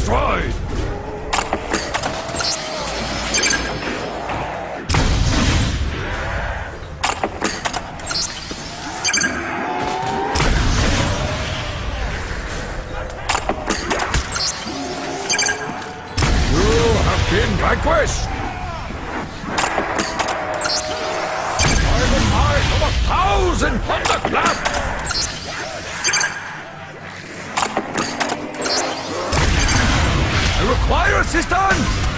destroyed! You have been vanquished! By the might of 1,000 thunderclaps! I require assistance!